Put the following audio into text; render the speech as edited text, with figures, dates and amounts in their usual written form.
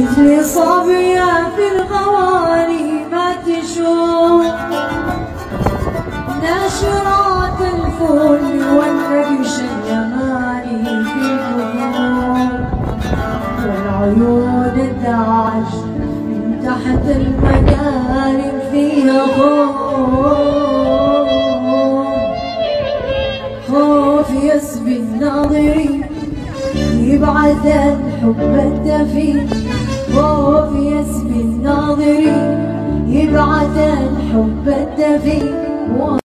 مثل صبية في الغواني ما تشوف ناشرات الفل والنقش اليماني في القبور، والعيون الداعش من تحت المنارم فيها خوف يسبي الناظرين يبعث الحب الدفين، خوف يسبي الناظرين يبعث الحب الدفين.